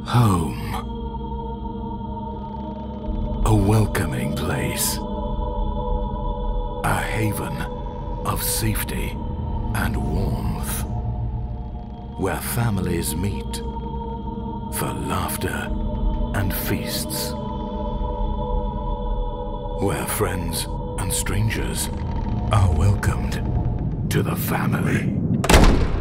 Home. A welcoming place. A haven of safety and warmth. Where families meet for laughter and feasts. Where friends and strangers are welcomed to the family.